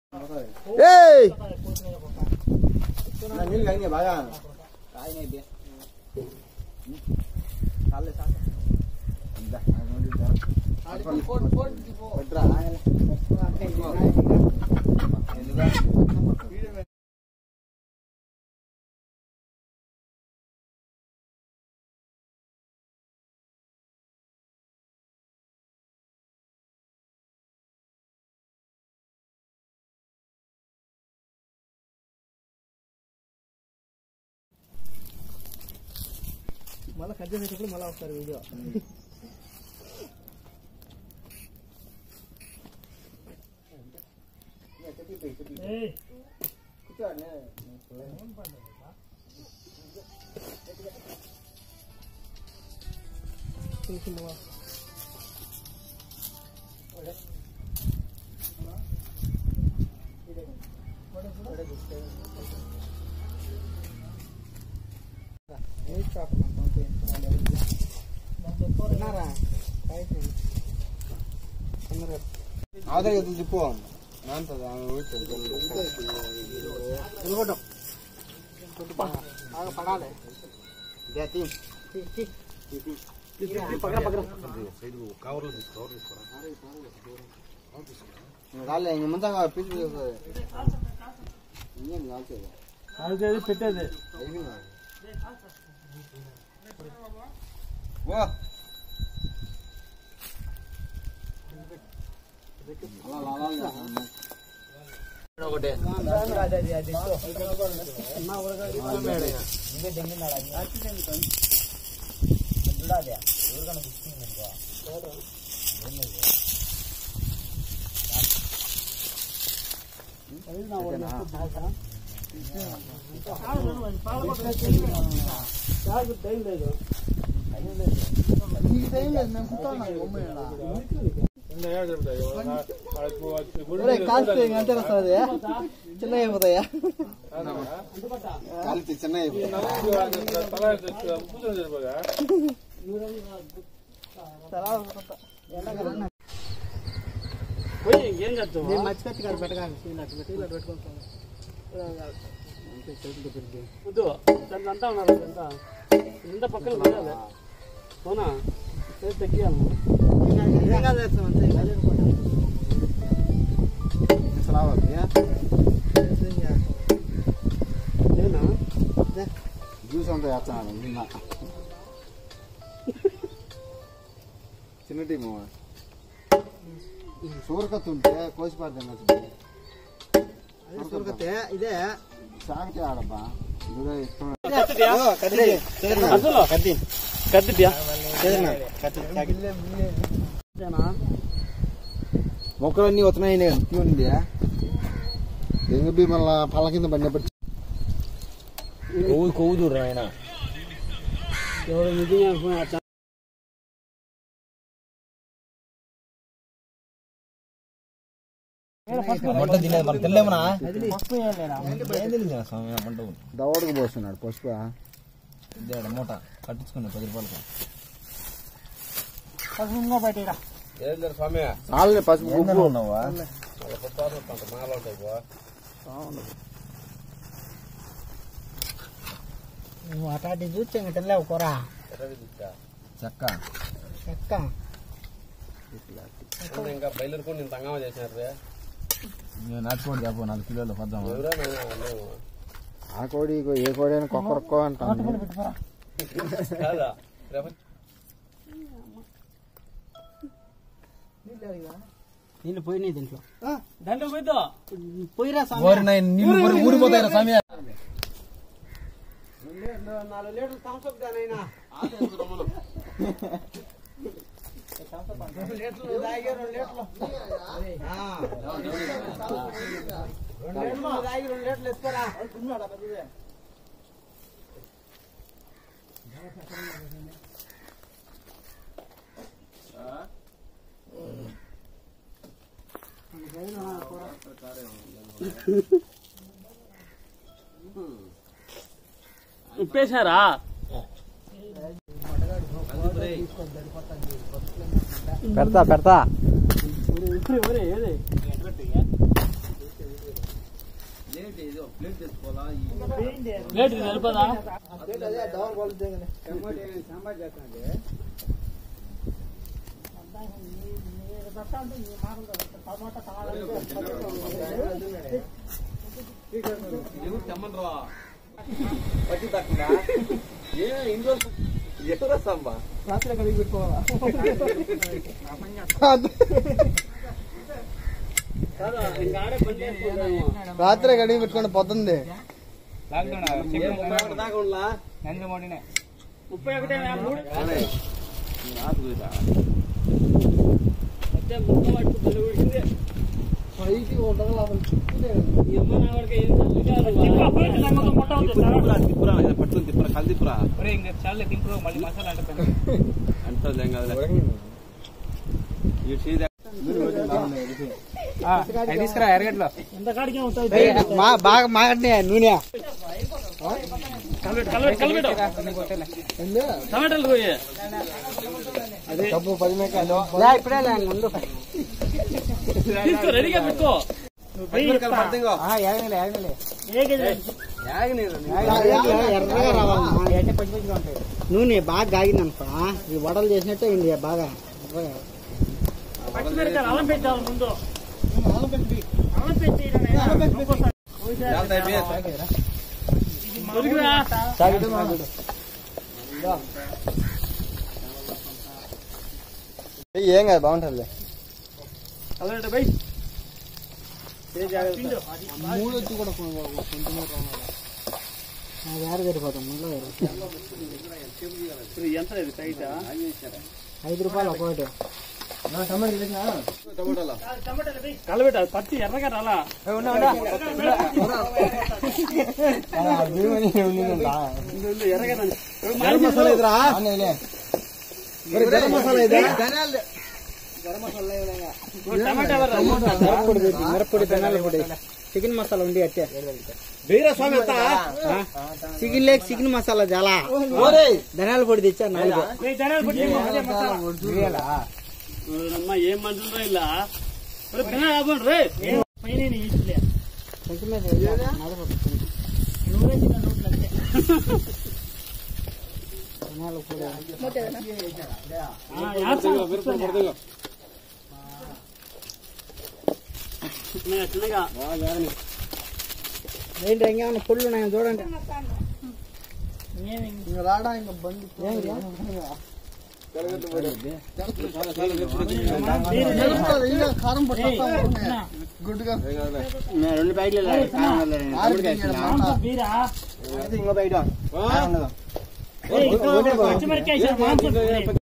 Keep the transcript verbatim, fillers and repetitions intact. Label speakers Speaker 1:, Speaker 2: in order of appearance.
Speaker 1: నీళ్ళు కానీ బాగా కాయనైతే చాలే చాలు మళ్ళీ కట్ చేసేటప్పుడు మళ్ళీ వస్తారు వీడియో ఆధార్ చెప్పు పడాలి రాలే ముందు పీసు కాల్చేది పెట్టేది ఒకటే చిన్న అయిపోతాయా చిన్న మర్చిపెట్టి కాదు పెట్టగాలి పెట్టుకుంటాను అంతా ఉన్నారు ఎంత ఎంత పక్కన పెట్టాలి అవునా తగ్గియాలి జ్యూస్ అంతా వేస్తున్నాను నిన్న చిన్న టీము సూరకత్తి ఉంటే కోసిపాడు సూరకత్తే ఇదే సాగితే ఆడబ్బా మొక్కలన్నీ వస్తున్నాయి ఉంది ఎంగబి మళ్ళా పళ్ళ కింద పడినప్పుడు కొవ్వు కొవ్వు దూరం ఆయన దవడకు పోస్తున్నాడు పసుపు మూట కట్టించుకున్నా పది రూపాయలకు స్వామి పసుపు ఉన్నావా అటాటి చూసావు కూరా చెక్క చెక్క ఇంకా బయలుదేరుకొని నేను తంగమా చేసినారు నాటుకోడి చెప్పు నాలుగు కిలోలు పద్దాం ఆ కోడి ఏ కోడి అని కొక్కరొక్కో అంటాను నీళ్ళు పోయినాయి దీంట్లో దాంట్లో పోయిద్దా పోయిరా ఊరిపోతాయి స్వామి నాలుగు లీటర్లు థమ్స్అప్ దానైనా రెండు లీటర్లు తాగి రెండు లీటర్లు రెండు లీటర్లు తాగి రెండు లీటర్లు ఎత్తుకోరా ఉప్పేశారా పెడతా పెడతా
Speaker 2: ప్లేట్ సరిపోదా తెమ్మనరా పట్టి తక్కువ ఏ ఇంట్లో ఎక్కడ సంబా రాత్రి కడిగి పెట్టుకోవాలా రాత్రి కడిగి పెట్టుకోండి పొద్దుంది ముప్పై ఒకటి పట్టు తిప్పురా కల్ తిప్పురా చాలే తింపు మళ్ళీ మసాలా అంటే తీసుకురా ఎరగట్లో బాగా మాగట్నే నూనె టమాటాలు పది మేకాలు ఇప్పుడే ముందు రెడీగా పెట్టుకో ఎర్రగా రావాలి నూనె బాగా గాగిందనుకో ఈ వడలు చేసినట్టే అయింది బాగా అల్లం పెట్టాలి ముందు అల్లం పెట్టి అల్లం పెట్టి ఏం కాదు బాగుంటుంది మూడు వచ్చి కూడా వేరే సరిపోతాం ముందులో ఎంత ఐదు రూపాయలు ఒకటి కలబెట్ట పచ్చి ఎర్రగా రాలా మిరప్పొడి ధనాల పొడి చికెన్ మసాలా ఉంది అట్టే చికెన్ లేక చికెన్ మసాలా చాలా ధనాల పొడి తెచ్చా నాలుగు ఏం మంటుండ్రో ఇలా ఏంటి ఇంకేమన్నా పొళ్ళు ఉన్నాయని చూడండి రాడా ఇంకా బండి కారం గుడ్డుగా రెండు ప్యాకెట్లు ఇంకో బయట